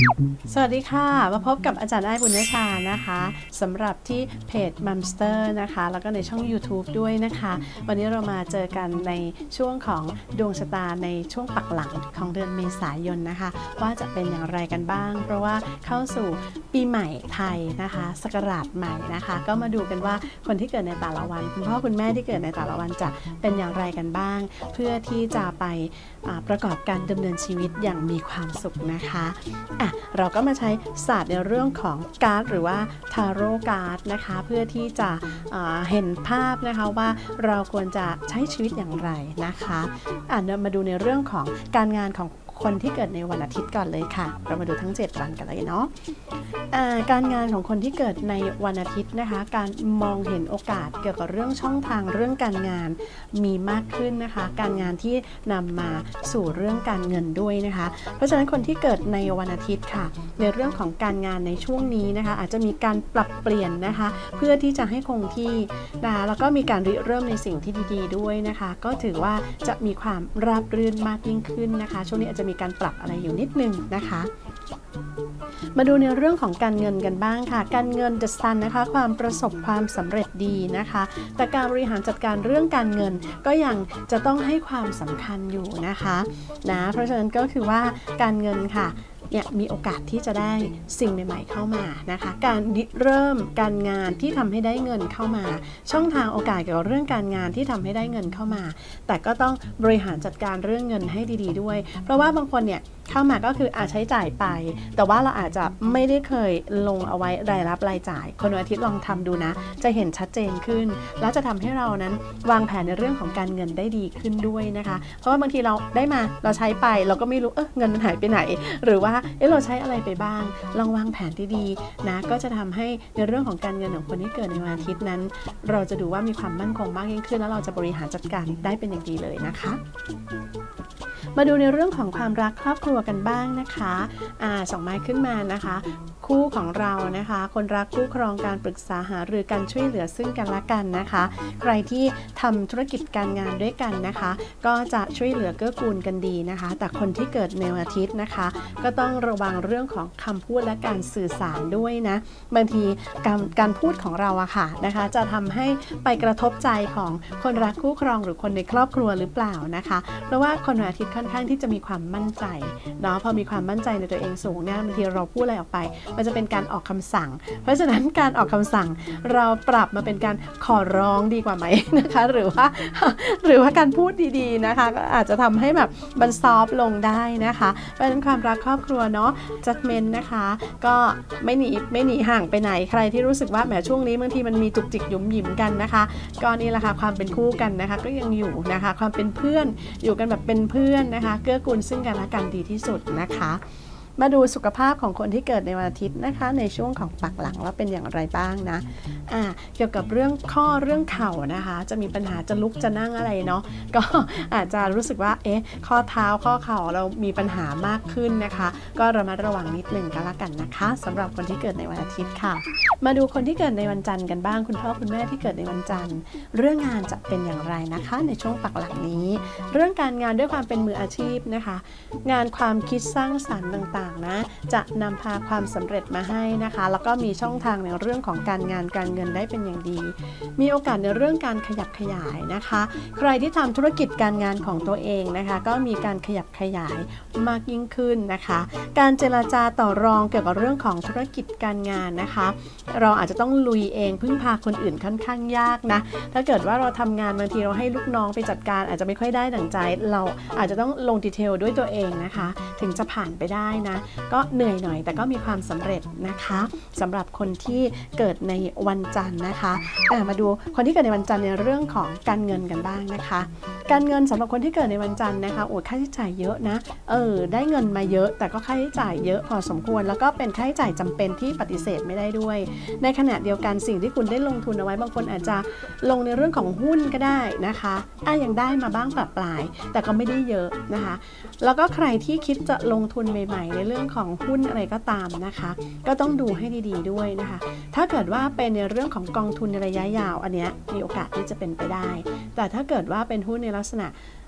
สวัสดีค่ะมาพบกับอาจารย์อ้ายบุญญชานะคะสำหรับที่เพจมัมสเตอร์นะคะแล้วก็ในช่อง YouTube ด้วยนะคะวันนี้เรามาเจอกันในช่วงของดวงชะตาในช่วงปักหลังของเดือนเมษายนนะคะว่าจะเป็นอย่างไรกันบ้างเพราะว่าเข้าสู่ปีใหม่ไทยนะคะศักราชใหม่นะคะก็มาดูกันว่าคนที่เกิดในแต่ละวันคุณพ่อคุณแม่ที่เกิดในแต่ละวันจะเป็นอย่างไรกันบ้างเพื่อที่จะไปประกอบการดำเนินชีวิตอย่างมีความสุขนะคะเราก็มาใช้ศาสตร์ในเรื่องของการ์ดหรือว่าทาโร่การ์ดนะคะเพื่อที่จะเห็นภาพนะคะว่าเราควรจะใช้ชีวิตอย่างไรนะคะมาดูในเรื่องของการงานของคนที่เกิดในวันอาทิตย์ก่อนเลยค่ะเรามาดูทั้ง7วันกันเลยเนาะการงานของคนที่เกิดในวันอาทิตย์นะคะการมองเห็นโอกาสเกี่ยวกับเรื่องช่องทางเรื่องการงานมีมากขึ้นนะคะการงานที่นำมาสู่เรื่องการเงินด้วยนะคะเพราะฉะนั้นคนที่เกิดในวันอาทิตย์ค่ะในเรื่องของการงานในช่วงนี้นะคะอาจจะมีการปรับเปลี่ยนนะคะเพื่อที่จะให้คงที่นะคะแล้วก็มีการริเริ่มในสิ่งที่ดีๆด้วยนะคะก็ถือว่าจะมีความราบรื่นมากยิ่งขึ้นนะคะช่วงนี้อาจจะมีการปรับอะไรอยู่นิดนึงนะคะมาดูในเรื่องของการเงินกันบ้างค่ะการเงินThe Sunนะคะความประสบความสำเร็จดีนะคะแต่การบริหารจัดการเรื่องการเงินก็ยังจะต้องให้ความสำคัญอยู่นะคะเพราะฉะนั้นก็คือว่าการเงินค่ะมีโอกาสที่จะได้สิ่งใหม่ๆเข้ามานะคะการเริ่มการงานที่ทำให้ได้เงินเข้ามาช่องทางโอกาสเกี่ยวกับเรื่องการงานที่ทำให้ได้เงินเข้ามาแต่ก็ต้องบริหารจัดการเรื่องเงินให้ดีๆด้วยเพราะว่าบางคนเข้ามาก็คือใช้จ่ายไปแต่ว่าเราอาจจะไม่ได้เคยลงเอาไว้รายรับรายจ่ายคนวันอาทิตย์ลองทำดูนะจะเห็นชัดเจนขึ้นแล้วจะทำให้เรานั้นวางแผนในเรื่องของการเงินได้ดีขึ้นด้วยนะคะเพราะว่าบางทีเราได้มาเราใช้ไปเราก็ไม่รู้เงินมันหายไปไหนหรือว่าเราใช้อะไรไปบ้างลองวางแผนที่ดีนะก็จะทำให้ในเรื่องของการเงินของคนที่เกิดในวันอาทิตย์นั้นเราจะดูว่ามีความมั่นคงมากยิ่งขึ้นแล้วเราจะบริหารจัดการได้เป็นอย่างดีเลยนะคะมาดูในเรื่องของความรักครอบครัวกันบ้างนะคะสองไม้ขึ้นมานะคะคู่ของเรานะคะคนรักคู่ครองการปรึกษาหารือการช่วยเหลือซึ่งกันและกันนะคะใครที่ทำธุรกิจการงานด้วยกันนะคะก็จะช่วยเหลือเกื้อกูลกันดีนะคะแต่คนที่เกิดในวันอาทิตย์นะคะก็ต้องระวังเรื่องของคำพูดและการสื่อสารด้วยนะบางทีการพูดของเรานะคะจะทำให้ไปกระทบใจของคนรักคู่ครองหรือคนในครอบครัวหรือเปล่านะคะเพราะว่าคนวันอาทิตย์ค่อนข้างที่จะมีความมั่นใจเนาะพอมีความมั่นใจในตัวเองสูงเนี่ยบางทีเราพูดอะไรออกไปมันจะเป็นการออกคำสั่งเพราะฉะนั้นการออกคำสั่งเราปรับมาเป็นการขอร้องดีกว่าไหมนะคะหรือว่าการพูดดีๆนะคะก็อาจจะทำให้แบบมันซอฟลงได้นะคะเพราะฉะนั้นความรักครอบครัวเนาะจัดเมนนะคะก็ไม่หนีห่างไปไหนใครที่รู้สึกว่าแหมช่วงนี้บางทีมันมีจุกจิกหยุมหยิมกันนะคะก็นี่แหละค่ะความเป็นคู่กันนะคะก็ยังอยู่นะคะความเป็นเพื่อนอยู่กันแบบเป็นเพื่อนนะคะเกื้อกูลซึ่งกันและกันดีที่สุดนะคะมาดูสุขภาพของคนที่เกิดในวันอาทิตย์นะคะในช่วงของปักหลังว่าเป็นอย่างไรบ้างนะเกี่ยวกับเรื่องข้อเรื่องเข่านะคะจะมีปัญหาจะลุกจะนั่งอะไรเนาะก็อาจจะรู้สึกว่าข้อเท้าข้อเข่าเรามีปัญหามากขึ้นนะคะก็ระมัดระวังนิดหนึ่งก็แล้วกันนะคะสำหรับคนที่เกิดในวันอาทิตย์ค่ะมาดูคนที่เกิดในวันจันทร์กันบ้างคุณพ่อคุณแม่ที่เกิดในวันจันทร์เรื่องงานจะเป็นอย่างไรนะคะในช่วงปักหลังนี้เรื่องการงานด้วยความเป็นมืออาชีพนะคะงานความคิดสร้างสรรค์ต่างนะจะนำพาความสำเร็จมาให้นะคะแล้วก็มีช่องทางในเรื่องของการงานการเงินได้เป็นอย่างดีมีโอกาสในเรื่องการขยับขยายนะคะใครที่ทำธุรกิจการงานของตัวเองนะคะก็มีการขยับขยายมากยิ่งขึ้นนะคะการเจรจาต่อรองเกี่ยวกับเรื่องของธุรกิจการงานนะคะเราอาจจะต้องลุยเองพึ่งพาคนอื่นค่อนข้างยากนะถ้าเกิดว่าเราทำงานบางทีเราให้ลูกน้องไปจัดการอาจจะไม่ค่อยได้ดั่งใจเราอาจจะต้องลงดีเทลด้วยตัวเองนะคะถึงจะผ่านไปได้นะก็เหนื่อยหน่อยแต่ก็มีความสำเร็จนะคะสำหรับคนที่เกิดในวันจันทร์นะคะมาดูคนที่เกิดในวันจันทร์ในเรื่องของการเงินกันบ้างนะคะการเงินสำหรับคนที่เกิดในวันจันทร์นะคะค่าใช้จ่ายเยอะนะได้เงินมาเยอะแต่ก็ค่าใช้จ่ายเยอะพอสมควรแล้วก็เป็นค่าใช้จ่ายจำเป็นที่ปฏิเสธไม่ได้ด้วยในขณะเดียวกันสิ่งที่คุณได้ลงทุนเอาไว้บางคนอาจจะลงในเรื่องของหุ้นก็ได้นะคะยังได้มาบ้างปรับปลายแต่ก็ไม่ได้เยอะนะคะแล้วก็ใครที่คิดจะลงทุนใหม่ๆในเรื่องของหุ้นอะไรก็ตามนะคะก็ต้องดูให้ดีๆด้วยนะคะถ้าเกิดว่าเป็นในเรื่องของกองทุนในระยะยาวอันเนี้ยมีโอกาสที่จะเป็นไปได้แต่ถ้าเกิดว่าเป็นหุ้นในลักษณะ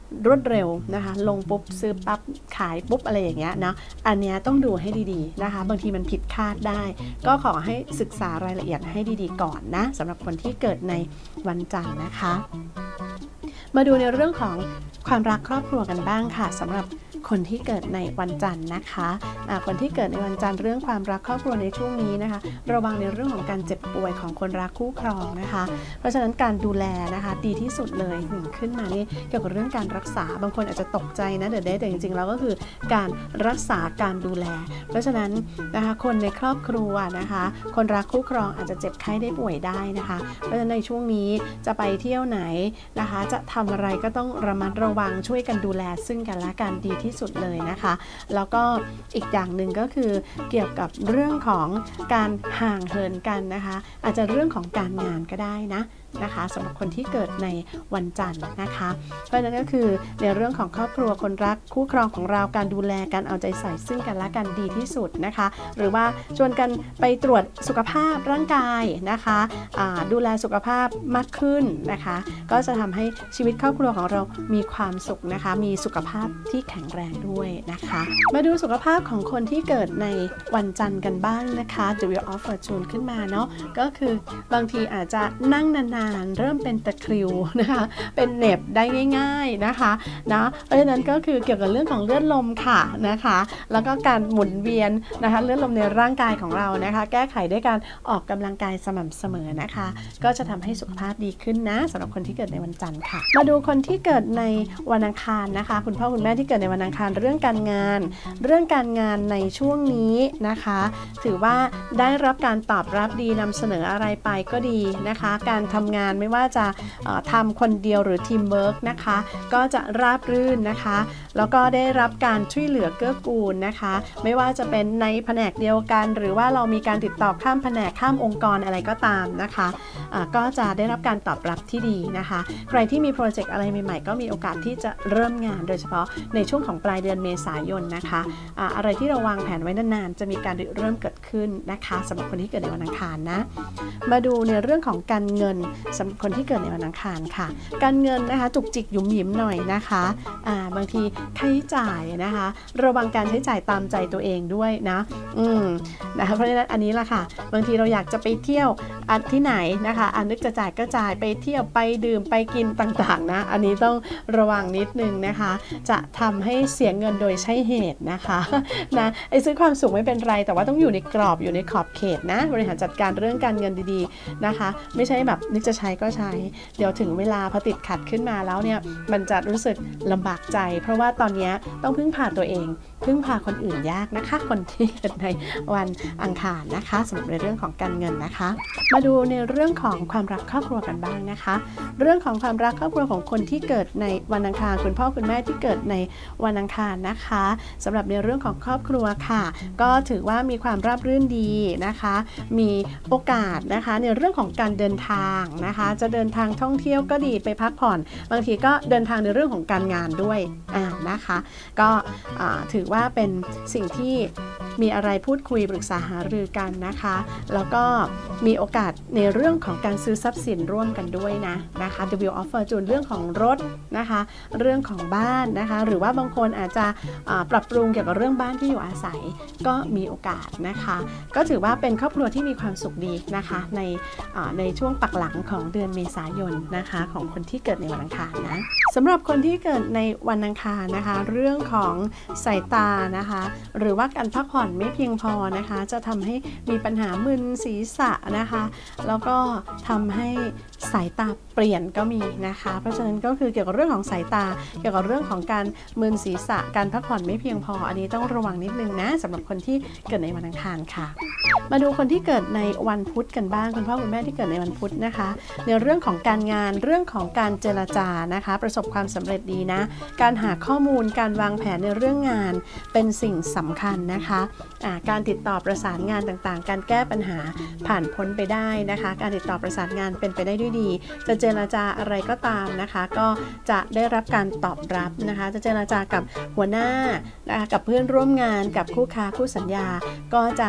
รวดเร็วนะคะลงปุ๊บซื้อปั๊บขายปุ๊บอะไรอย่างเงี้ยเนาะอันเนี้ยต้องดูให้ดีๆนะคะบางทีมันผิดคาดได้ก็ขอให้ศึกษารายละเอียดให้ดีๆก่อนนะสำหรับคนที่เกิดในวันจันทร์นะคะมาดูในเรื่องของความรักครอบครัวกันบ้างค่ะสำหรับคนที่เกิดในวันจันทร์นะคะคนที่เกิดในวันจันทร์เรื่องความรักครอบครัวในช่วงนี้นะคะระวังในเรื่องของการเจ็บป่วยของคนรักคู่ครองนะคะเพราะฉะนั้นการดูแลนะคะดีที่สุดเลยขึ้นมานี่เกี่ยวกับเรื่องการรักษาบางคนอาจจะตกใจนะแต่จริงๆแล้วก็คือการรักษาการดูแลเพราะฉะนั้นนะคะคนในครอบครัวนะคะคนรักคู่ครองอาจจะเจ็บไข้ได้ป่วยได้นะคะเพราะฉะนั้นในช่วงนี้จะไปเที่ยวไหนนะคะจะทำอะไรก็ต้องระมัดระวังช่วยกันดูแลซึ่งกันและกันดีที่สุดเลยนะคะแล้วก็อีกอย่างหนึ่งก็คือเกี่ยวกับเรื่องของการห่างเหินกันนะคะอาจจะเรื่องของการงานก็ได้นะคะสำหรับคนที่เกิดในวันจันทร์นะคะเพราะฉะนั้นก็คือในเรื่องของครอบครัวคนรักคู่ครองของเราการดูแลการเอาใจใส่ซึ่งกันและกันดีที่สุดนะคะหรือว่าชวนกันไปตรวจสุขภาพร่างกายนะคะดูแลสุขภาพมากขึ้นนะคะก็จะทำให้ชีวิตครอบครัวของเรามีความสุขนะคะมีสุขภาพที่แข็งแรงด้วยนะคะมาดูสุขภาพของคนที่เกิดในวันจันทร์กันบ้างนะคะ The Wheel of Fortune ขึ้นมาเนาะก็คือบางทีอาจจะนั่งนานๆเริ่มเป็นตะคริวนะคะเป็นเหน็บได้ง่ายๆนะคะเพราะฉะนั้นก็คือเกี่ยวกับเรื่องของเลือดลมค่ะนะคะแล้วก็การหมุนเวียนนะคะเลือดลมในร่างกายของเรานะคะแก้ไขด้วยการออกกำลังกายสม่ำเสมอนะคะก็จะทำให้สุขภาพดีขึ้นนะสำหรับคนที่เกิดในวันจันทร์ค่ะมาดูคนที่เกิดในวันอังคารนะคะคุณพ่อคุณแม่ที่เกิดในวันอังคารเรื่องการงานในช่วงนี้นะคะถือว่าได้รับการตอบรับดีนำเสนออะไรไปก็ดีนะคะการทำงานไม่ว่าจะทำคนเดียวหรือทีมเวิร์กนะคะก็จะราบรื่นนะคะแล้วก็ได้รับการช่วยเหลือเกื้อกูลนะคะไม่ว่าจะเป็นในแผนกเดียวกันหรือว่าเรามีการติดต่อข้ามแผนกข้ามองค์กรอะไรก็ตามนะคะก็จะได้รับการตอบรับที่ดีนะคะใครที่มีโปรเจกต์อะไรใหม่ๆก็มีโอกาสที่จะเริ่มงานโดยเฉพาะในช่วงของปลายเดือนเมษายนนะคะอะไรที่เราวางแผนไว้นานๆจะมีการเริ่มเกิดขึ้นนะคะสำหรับคนที่เกิดในวันอังคารนะมาดูในเรื่องของการเงินสำหรับคนที่เกิดในวันอังคารค่ะการเงินนะคะจุกจิกหยุมหยิมหน่อยนะคะบางทีค่าใช้จ่ายนะคะระวังการใช้จ่ายตามใจตัวเองด้วยนะคะเพราะฉะนั้นอันนี้ล่ะค่ะบางทีเราอยากจะไปเที่ยวที่ไหนนะคะนึกจะจ่ายก็จ่ายไปเที่ยวไปดื่มไปกินต่างๆนะอันนี้ต้องระวังนิดนึงนะคะจะทำให้เสียเงินโดยใช่เหตุนะคะซื้อความสุขไม่เป็นไรแต่ว่าต้องอยู่ในกรอบอยู่ในขอบเขตนะบริหารจัดการเรื่องการเงินดีๆนะคะไม่ใช่แบบนึกจะใช้ก็ใช้เดี๋ยวถึงเวลาพอติดขัดขึ้นมาแล้วเนี่ยมันจะรู้สึกลำบากใจเพราะว่าตอนนี้ต้องพึ่งพาตัวเองพึ่งพาคนอื่นยากนะคะคนที่เกิดในวันอังคารนะคะสำหรับในเรื่องของการเงินนะคะมาดูในเรื่องของความรักครอบครัวกันบ้างนะคะเรื่องของความรักครอบครัวของคนที่เกิดในวันอังคารคุณพ่อคุณแม่ที่เกิดในวันอังคารนะคะสำหรับในเรื่องของครอบครัวค่ะก็ถือว่ามีความราบรื่นดีนะคะมีโอกาสนะคะในเรื่องของการเดินทางนะคะจะเดินทางท่องเที่ยวก็ดีไปพักผ่อนบางทีก็เดินทางในเรื่องของการงานด้วยนะคะก็ถือว่าเป็นสิ่งที่มีอะไรพูดคุยปรึกษาหารือกันนะคะแล้วก็มีโอกาสในเรื่องของการซื้อทรัพย์สินร่วมกันด้วยนะคะ The Wheel of Fortune เรื่องของรถนะคะเรื่องของบ้านนะคะหรือว่าบางคนอาจจะปรับปรุงเกี่ยวกับเรื่องบ้านที่อยู่อาศัยก็มีโอกาสนะคะก็ถือว่าเป็นครอบครัวที่มีความสุขดีนะคะในช่วงปักหลังของเดือนเมษายนนะคะของคนที่เกิดในวันอังคารนะสำหรับคนที่เกิดในวันอังคารนะคะเรื่องของสายตานะคะหรือว่าการพักผ่อนไม่เพียงพอนะคะจะทำให้มีปัญหามึนศีรษะนะคะแล้วก็ทำให้สายตาเปลี่ยนก็มีนะคะเพราะฉะนั้นก็คือเกี่ยวกับเรื่องของสายตาเกี่ยวกับเรื่องของการมึนศีรษะการพักผ่อนไม่เพียงพออันนี้ต้องระวังนิดนึงนะสำหรับคนที่เกิดในวันอังคารค่ะมาดูคนที่เกิดในวันพุธกันบ้างคุณพ่อคุณแม่ที่เกิดในวันพุธนะคะในเรื่องของการงานเรื่องของการเจรจานะคะประสบความสำเร็จดีนะการหาข้อมูลการวางแผนในเรื่องงานเป็นสิ่งสำคัญนะคะการติดต่อประสานงานต่างๆการแก้ปัญหาผ่านพ้นไปได้นะคะการติดต่อประสานงานเป็นไปได้ด้วยดีจะเจรจาอะไรก็ตามนะคะก็จะได้รับการตอบรับนะคะจะเจรจากับหัวหน้านะคะกับเพื่อนร่วมงานกับคู่ค้าคู่สัญญาก็จะ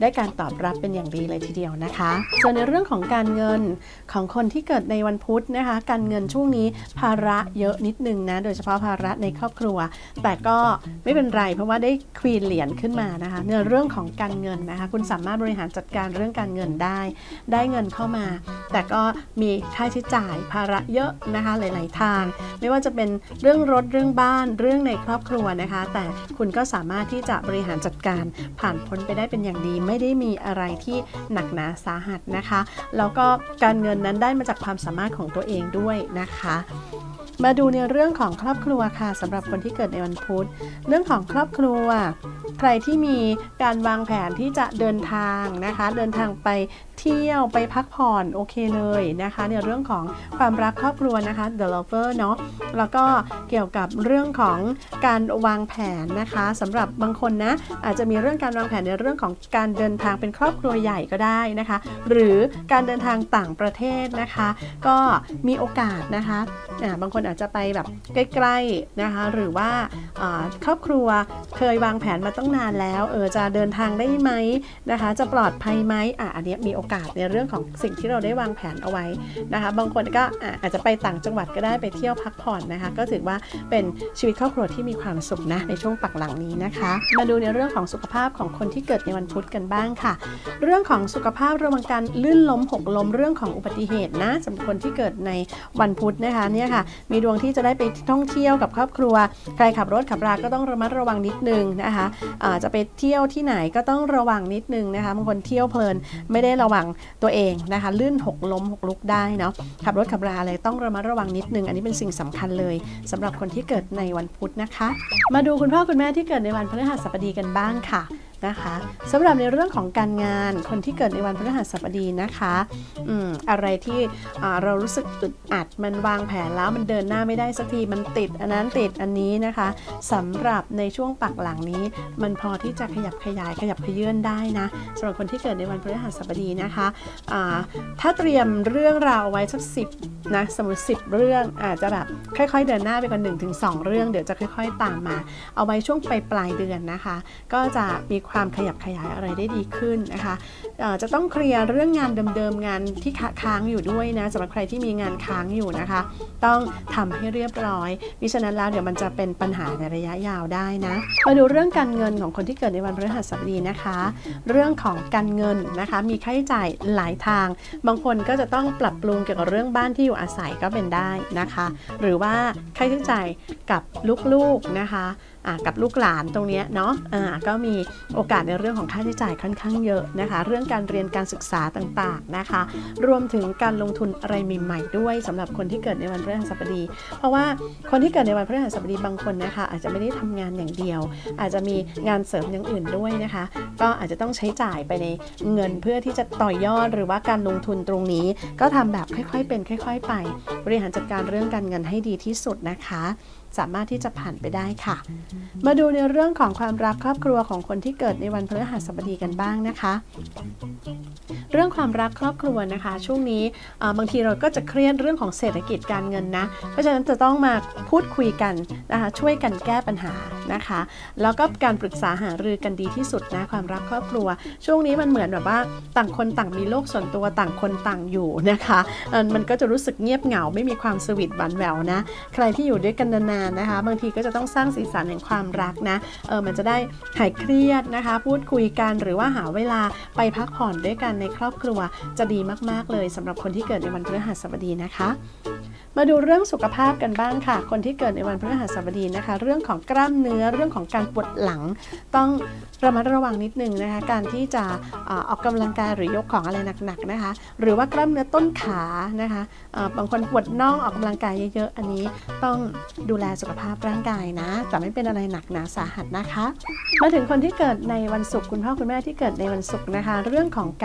ได้การตอบรับเป็นอย่างดีเลยทีเดียวนะคะส่วนในเรื่องของการเงินของคนที่เกิดในวันพุธนะคะการเงินช่วงนี้ภาระเยอะนิดนึงนะโดยเฉพาะภาระในครอบครัวแต่ก็ไม่เป็นไรเพราะว่าได้ควีนเหรียญขึ้นมานะคะในเรื่องของการเงินนะคะคุณสามารถบริหารจัดการเรื่องการเงินได้เงินเข้ามาแต่ก็มีค่าใช้จ่ายภาระเยอะนะคะหลายๆทางไม่ว่าจะเป็นเรื่องรถเรื่องบ้านเรื่องในครอบครัวนะคะแต่คุณก็สามารถที่จะบริหารจัดการผ่านพ้นไปได้เป็นอย่างดีไม่ได้มีอะไรที่หนักหนาสาหัสนะคะแล้วก็การเงินนั้นได้มาจากความสามารถของตัวเองด้วยนะคะมาดูในเรื่องของครอบครัวค่ะสำหรับคนที่เกิดในวันพุธเรื่องของครอบครัวใครที่มีการวางแผนที่จะเดินทางนะคะเดินทางไปเที่ยวไปพักผ่อนโอเคเลยนะคะในเรื่องของความรักครอบครัวนะคะ The Lover เนาะแล้วก็เกี่ยวกับเรื่องของการวางแผนนะคะสำหรับบางคนนะอาจจะมีเรื่องการวางแผนในเรื่องของการเดินทางเป็นครอบครัวใหญ่ก็ได้นะคะหรือการเดินทางต่างประเทศนะคะก็มีโอกาสนะคะบางคนอาจจะไปแบบใกล้ๆนะคะหรือว่าครอบครัวเคยวางแผนมาตั้งนานแล้วจะเดินทางได้ไหมนะคะจะปลอดภัยไหมอันนี้มีโอกาสในเรื่องของสิ่งที่เราได้วางแผนเอาไว้นะคะบางคนก็อาจจะไปต่างจังหวัดก็ได้ไปเที่ยวพักผ่อนนะคะก็ถือว่าเป็นชีวิตครอบครัวที่มีความสุขนะในช่วงปักหลังนี้นะคะมาดูในเรื่องของสุขภาพของคนที่เกิดในวันพุธกันบ้างค่ะเรื่องของสุขภาพระวังการลื่นล้มหกล้มเรื่องของอุบัติเหตุนะสำหรับคนที่เกิดในวันพุธนะคะเนี่ยค่ะมีดวงที่จะได้ไปท่องเที่ยวกับครอบครัวใครขับรถขับราก็ต้องระมัดระวังนิดนึงนะคะจะไปเที่ยวที่ไหนก็ต้องระวังนิดนึงนะคะบางคนเที่ยวเพลินไม่ได้ระวังตัวเองนะคะลื่นหกล้มหกลุกได้เนาะขับรถขับราอะไรต้องระมัดระวังนิดนึงอันนี้เป็นสิ่งสำคัญเลยสำหรับคนที่เกิดในวันพุธนะคะมาดูคุณพ่อคุณแม่ที่เกิดในวันพฤหัสบดีกันบ้างค่ะนะคะสำหรับในเรื่องของการงานคนที่เกิดในวันพฤหัสบดีนะคะอะไรที่เรารู้สึกอึดอัดมันวางแผนแล้วมันเดินหน้าไม่ได้สักทีมันติดอันนั้นติดอันนี้นะคะสำหรับในช่วงปักหลังนี้มันพอที่จะขยับขยายขยับขยื่นได้นะสำหรับคนที่เกิดในวันพฤหัสบดีนะคะถ้าเตรียมเรื่องราวไว้สัก10นะสมมติ10เรื่องอาจจะแบบค่อยๆเดินหน้าไปก่อน 1-2 เรื่องเดี๋ยวจะค่อยๆตามมาเอาไว้ช่วงปลายเดือนนะคะก็จะมีความขยับขยายอะไรได้ดีขึ้นนะคะจะต้องเคลียร์เรื่องงานเดิมๆงานที่ค้างอยู่ด้วยนะสำหรับใครที่มีงานค้างอยู่นะคะต้องทำให้เรียบร้อยมิฉะนั้นแล้วเดี๋ยวมันจะเป็นปัญหาในระยะยาวได้นะมาดูเรื่องการเงินของคนที่เกิดในวันพฤหัสบดีนะคะเรื่องของการเงินนะคะมีค่าใช้จ่ายหลายทางบางคนก็จะต้องปรับปรุงเกี่ยวกับเรื่องบ้านที่อยู่อาศัยก็เป็นได้นะคะหรือว่าค่าใช้จ่ายกับลูกๆนะคะกับลูกหลานตรงนี้เนาะก็มีโอกาสในเรื่องของค่าใช้จ่ายค่อนข้างเยอะนะคะเรื่องการเรียนการศึกษาต่างๆนะคะรวมถึงการลงทุนอะไรใหม่ๆด้วยสำหรับคนที่เกิดในวันพฤหัสบดีเพราะว่าคนที่เกิดในวันพฤหัสบดีบางคนนะคะอาจจะไม่ได้ทำงานอย่างเดียวอาจจะมีงานเสริมอย่างอื่นด้วยนะคะก็อาจจะต้องใช้จ่ายไปในเงินเพื่อที่จะต่อยอดหรือว่าการลงทุนตรงนี้ก็ทำแบบค่อยๆเป็นค่อยๆไปบริหารจัดการเรื่องการเงินให้ดีที่สุดนะคะสามารถที่จะผ่านไปได้ค่ะมาดูในเรื่องของความรักครอบครัวของคนที่เกิดในวันพฤหัสบดีกันบ้างนะคะเรื่องความรักครอบครัวนะคะช่วงนี้บางทีเราก็จะเครียดเรื่องของเศรษฐกิจการเงินนะเพราะฉะนั้นจะต้องมาพูดคุยกันนะคะช่วยกันแก้ปัญหานะคะแล้วก็การปรึกษาหารือกันดีที่สุดนะความรักครอบครัวช่วงนี้มันเหมือนแบบว่าต่างคนต่างมีโลกส่วนตัวต่างคนต่างอยู่นะคะมันก็จะรู้สึกเงียบเหงาไม่มีความสวีทหวานแหววนะใครที่อยู่ด้วยกันนานๆนะคะบางทีก็จะต้องสร้างสีสันแห่งความรักนะมันจะได้หายเครียดนะคะพูดคุยกันหรือว่าหาเวลาไปพักผ่อนด้วยกันในครอบครัวจะดีมากๆเลยสำหรับคนที่เกิดในวันพฤหัสบดีนะคะมาดูเรื่องสุขภาพกันบ้างค่ะคนที่เกิดในวันพฤหัสบดีนะคะเรื่องของกล้ามเนื้อเรื่องของการปวดหลังต้องระมัดระวังนิดนึงนะคะการที่จะออกกำลังกายหรือยกของอะไรหนักๆนะคะหรือว่ากล้ามเนื้อต้นขานะคะบางคนปวดน่องออกกำลังกายเยอะๆอันนี้ต้องดูแลสุขภาพร่างกายนะแต่ไม่เป็นอะไรหนักหนาสาหัสนะคะมาถึงคนที่เกิดในวันศุกร์คุณพ่อคุณแม่ที่เกิดในวันศุกร์นะคะเรื่องของการงาน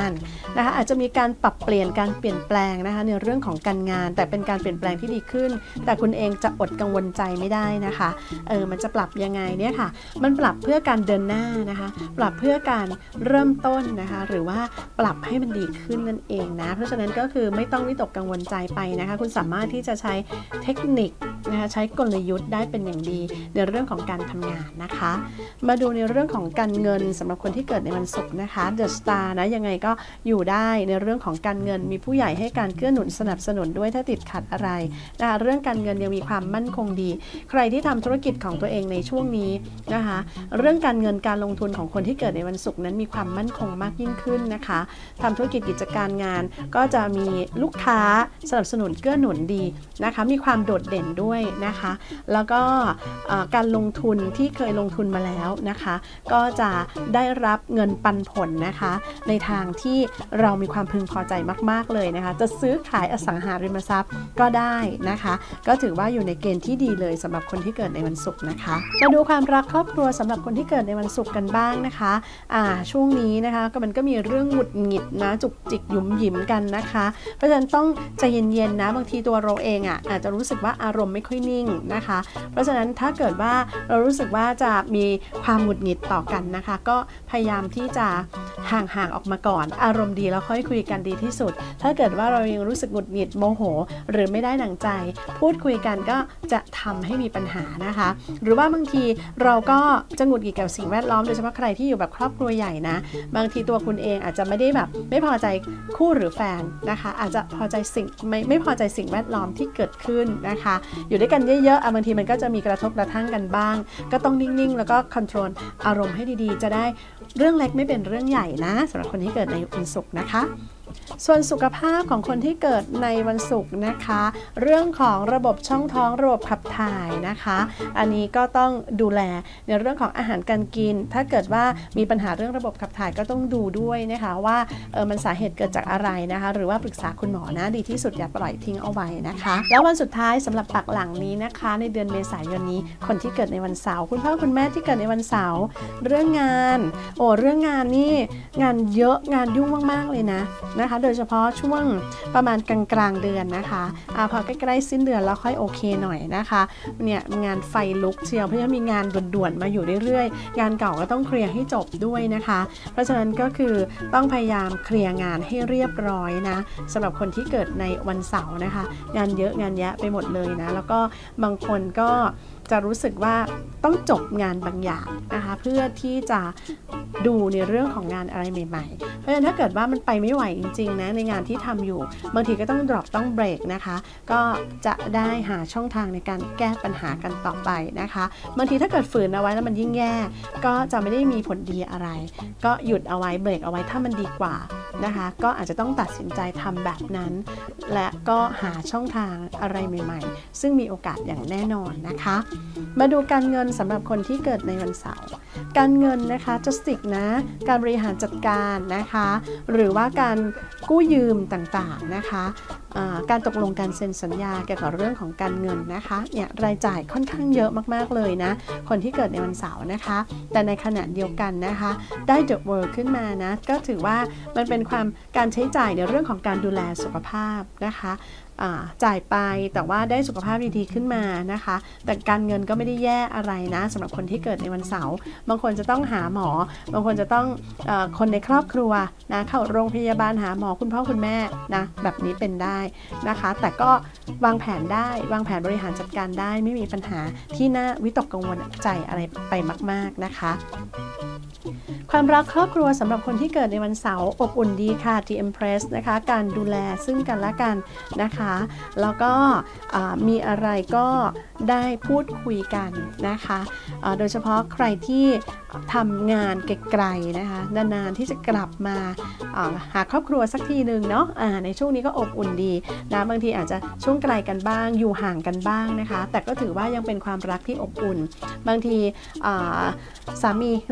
านนะคะอาจจะมีการปรับเปลี่ยนการเปลี่ยนแปลงนะคะในเรื่องของการงานแต่เป็นการเปลี่ยนแปลงที่ดีขึ้นแต่คุณเองจะอดกังวลใจไม่ได้นะคะมันจะปรับยังไงเนี่ยค่ะมันปรับเพื่อการเดินหน้านะคะปรับเพื่อการเริ่มต้นนะคะหรือว่าปรับให้มันดีขึ้นนั่นเองนะเพราะฉะนั้นก็คือไม่ต้องวิตกกังวลใจไปนะคะคุณสามารถที่จะใช้เทคนิคนะคะใช้กลยุทธ์ได้เป็นอย่างดีในเรื่องของการทำงานนะคะมาดูในเรื่องของการเงินสำหรับคนที่เกิดในวันศุกร์นะคะเดอะสตาร์นะยังไงก็อยู่ได้ในเรื่องของการเงินมีผู้ใหญ่ให้การเกื้อหนุนสนับสนุนด้วยถ้าติดขัดอะไรนะคะเรื่องการเงินยังมีความมั่นคงดีใครที่ทำธุรกิจของตัวเองในช่วงนี้นะคะเรื่องการเงินการลงทุนของคนที่เกิดในวันศุกร์นั้นมีความมั่นคงมากยิ่งขึ้นนะคะทำธุรกิจกิจการงานก็จะมีลูกค้าสนับสนุนเกื้อหนุนดีนะคะมีความโดดเด่นด้วยนะคะแล้วก็การลงทุนที่เคยลงทุนมาแล้วนะคะก็จะได้รับเงินปันผลนะคะในทางที่เรามีความพึงพอใจมากๆเลยนะคะจะซื้อขายอสังหาริมทรัพย์ก็ได้นะคะก็ถือว่าอยู่ในเกณฑ์ที่ดีเลยสำหรับคนที่เกิดในวันศุกร์นะคะมาดูความรักครอบครัวสำหรับคนที่เกิดในวันศุกร์กันบ้างนะคะช่วงนี้นะคะมันก็มีเรื่องหงุดหงิดนะจุกจิกหยุมหยิมกันนะคะเพราะฉะนั้นต้องใจเย็นๆนะบางทีตัวเราเองอาจจะรู้สึกว่าอารมณ์ไม่ค่อยนิ่งนะคะเพราะฉะนั้นถ้าเกิดว่าเรารู้สึกว่าจะมีความหงุดหงิดต่อกันนะคะก็พยายามที่จะห่างๆออกมาก่อนอารมณ์ดีแล้วค่อยคุยกันดีที่สุดถ้าเกิดว่าเรายังรู้สึกหงุดหงิดโมโหหรือไม่ได้ดั่งใจพูดคุยกันก็จะทำให้มีปัญหานะคะหรือว่าบางทีเราก็จะหงุดหงิดกับสิ่งแวดล้อมโดยเฉพาะใครที่อยู่แบบครอบครัวใหญ่นะบางทีตัวคุณเองอาจจะไม่ได้แบบไม่พอใจคู่หรือแฟนนะคะอาจจะพอใจไม่พอใจสิ่งแวดล้อมที่เกิดขึ้นนะคะอยู่ด้วยกันเยอะๆบางทีมันก็จะมีกระทบกระทั่งกันบ้างก็ต้องนิ่งๆแล้วก็คอนโทรลอารมณ์ให้ดีๆจะได้เรื่องเล็กไม่เป็นเรื่องใหญ่นะสำหรับคนที่เกิดในวันศุกร์นะคะส่วนสุขภาพของคนที่เกิดในวันศุกร์นะคะเรื่องของระบบช่องท้องระบบขับถ่ายนะคะอันนี้ก็ต้องดูแลในเรื่องของอาหารการกินถ้าเกิดว่ามีปัญหาเรื่องระบบขับถ่ายก็ต้องดูด้วยนะคะว่ามันสาเหตุเกิดจากอะไรนะคะหรือว่าปรึกษาคุณหมอนะดีที่สุดอย่าปล่อยทิ้งเอาไว้นะคะแล้ววันสุดท้ายสำหรับปักหลังนี้นะคะในเดือนเมษายนนี้คนที่เกิดในวันเสาร์คุณพ่อคุณแม่ที่เกิดในวันเสาร์เรื่องงานเรื่องงานนี่งานเยอะงานยุ่งมากๆเลยนะคะโดยเฉพาะช่วงประมาณกลางเดือนนะคะพอใกล้ๆสิ้นเดือนแล้วค่อยโอเคหน่อยนะคะเนี่ยงานไฟลุกเชียวเพราะฉะนั้นมีงานด่วนๆมาอยู่เรื่อยๆงานเก่าก็ต้องเคลียร์ให้จบด้วยนะคะเพราะฉะนั้นก็คือต้องพยายามเคลียร์งานให้เรียบร้อยนะสำหรับคนที่เกิดในวันเสาร์นะคะงานเยอะงานแยะไปหมดเลยนะแล้วก็บางคนก็จะรู้สึกว่าต้องจบงานบางอย่างนะคะเพื่อที่จะดูในเรื่องของงานอะไรใหม่ๆเพราะฉะนั้นถ้าเกิดว่ามันไปไม่ไหวจริงๆนะในงานที่ทำอยู่บางทีก็ต้องดรอปต้องเบรกนะคะก็จะได้หาช่องทางในการแก้ปัญหากันต่อไปนะคะบางทีถ้าเกิดฝืนเอาไว้แล้วมันยิ่งแย่ก็จะไม่ได้มีผลดีอะไรก็หยุดเอาไว้เบรกเอาไว้ถ้ามันดีกว่านะคะก็อาจจะต้องตัดสินใจทำแบบนั้นและก็หาช่องทางอะไรใหม่ๆซึ่งมีโอกาสอย่างแน่นอนนะคะมาดูการเงินสำหรับคนที่เกิดในวันเสาร์การเงินนะคะจะสติกนะการบริหารจัดการนะคะหรือว่าการกู้ยืมต่างๆนะคะการตกลงการเซ็นสัญญาเกี่ยวกับเรื่องของการเงินนะคะเนี่ยรายจ่ายค่อนข้างเยอะมากๆเลยนะคนที่เกิดในวันเสาร์นะคะแต่ในขณะเดียวกันนะคะได้ The World ขึ้นมานะก็ถือว่ามันเป็นการใช้จ่ายในเรื่องของการดูแลสุขภาพนะคะจ่ายไปแต่ว่าได้สุขภาพดีๆขึ้นมานะคะแต่การเงินก็ไม่ได้แย่อะไรนะสำหรับคนที่เกิดในวันเสาร์บางคนจะต้องหาหมอบางคนจะต้องคนในครอบครัวนะเข้าโรงพยาบาลหาหมอคุณพ่อคุณแม่นะแบบนี้เป็นได้นะคะแต่ก็วางแผนได้วางแผนบริหารจัดการได้ไม่มีปัญหาที่น่าวิตกกังวลใจอะไรไปมากๆนะคะความรักครอบครัวสำหรับคนที่เกิดในวันเสาร์อบอุ่นดีค่ะ The Empress นะคะการดูแลซึ่งกันและกันนะคะแล้วก็มีอะไรก็ได้พูดคุยกันนะคะโดยเฉพาะใครที่ทำงานไกลๆนะคะนานๆที่จะกลับมาหาครอบครัวสักทีหนึ่งเนาะในช่วงนี้ก็อบอุ่นดีนะบางทีอาจจะช่วงไกลกันบ้างอยู่ห่างกันบ้างนะคะแต่ก็ถือว่ายังเป็นความรักที่อบอุ่นบางทีสามีนะคุณพ่อ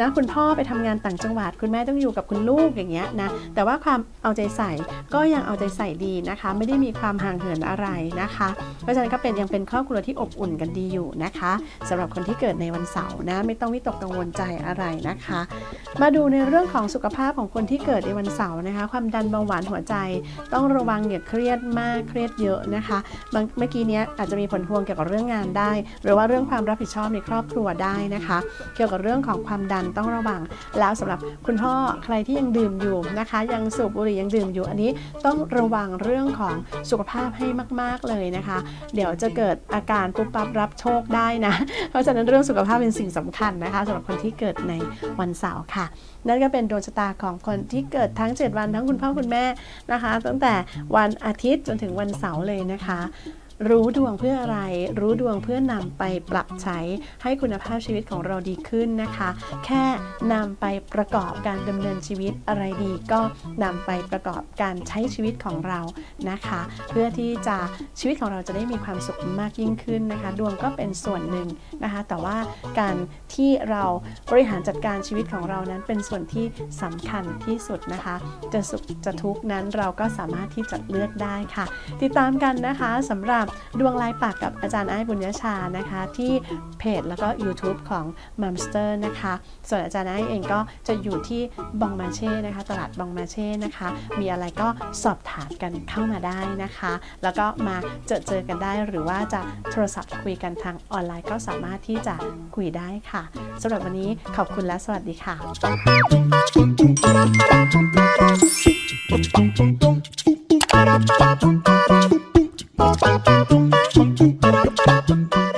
ไปทำงานต่างจังหวัดคุณแม่ต้องอยู่กับคุณลูกอย่างเงี้ยนะแต่ว่าความเอาใจใส่ก็ยังเอาใจใส่ดีนะคะไม่ได้มีความห่างเหินอะไรนะคะเพราะฉะนั้นก็ยังเป็นครอบครัวที่อบอุ่นกันดีอยู่นะคะสำหรับคนที่เกิดในวันเสาร์นะไม่ต้องวิตกกังวลใจอะไรนะคะมาดูในเรื่องของสุขภาพของคนที่เกิดในวันเสาร์นะคะความดันเบาหวานหัวใจต้องระวังอย่าเครียดมากเครียดเยอะนะคะเมื่อกี้นี้อาจจะมีผลพวงเกี่ยวกับเรื่องงานได้หรือว่าเรื่องความรับผิดชอบในครอบครัวได้นะคะเกี่ยวกับเรื่องของความดันต้องระวังแล้วสำหรับคุณพ่อใครที่ยังดื่มอยู่นะคะยังสูบบุหรี่ยังดื่มอยู่อันนี้ต้องระวังเรื่องของสุขภาพให้มากๆเลยนะคะเดี๋ยวจะเกิดอาการปุ๊บปั๊บรับโชคได้นะเพราะฉะนั้นเรื่องสุขภาพเป็นสิ่งสำคัญนะคะสำหรับคนที่เกิดในวันเสาร์ค่ะนั่นก็เป็นดวงชะตาของคนที่เกิดทั้ง7วันทั้งคุณพ่อคุณแม่นะคะตั้งแต่วันอาทิตย์จนถึงวันเสาร์เลยนะคะรู้ดวงเพื่ออะไรรู้ดวงเพื่อนำไปปรับใช้ให้คุณภาพชีวิตของเราดีขึ้นนะคะแค่นำไปประกอบการดำเนินชีวิตอะไรดีก็นำไปประกอบการใช้ชีวิตของเรานะคะเพื่อที่จะชีวิตของเราจะได้มีความสุขมากยิ่งขึ้นนะคะดวงก็เป็นส่วนหนึ่งนะคะแต่ว่าการที่เราบริหารจัดการชีวิตของเรานั้นเป็นส่วนที่สำคัญที่สุดนะคะจะสุขจะทุกข์นั้นเราก็สามารถที่จะเลือกได้ค่ะติดตามกันนะคะสำหรับดวงลายปากกับอาจารย์ไอ้บุญญชานะคะที่เพจแล้วก็ YouTube ของ Mumster นะคะส่วนอาจารย์ไอ้เองก็จะอยู่ที่บองมาเช่นะคะตลาดบองมาเช่นะคะมีอะไรก็สอบถามกันเข้ามาได้นะคะแล้วก็มาเจอกันได้หรือว่าจะโทรศัพท์คุยกันทางออนไลน์ก็สามารถที่จะคุยได้ค่ะสำหรับวันนี้ขอบคุณและสวัสดีค่ะ